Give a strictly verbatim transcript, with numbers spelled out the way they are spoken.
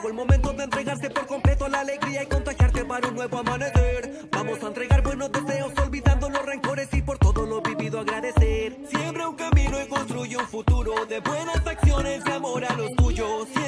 Llegó el momento de entregarse por completo a la alegría y contagiarte para un nuevo amanecer. Vamos a entregar buenos deseos, olvidando los rencores y por todo lo vivido agradecer. Siembra un camino y construye un futuro de buenas acciones y amor a los tuyos.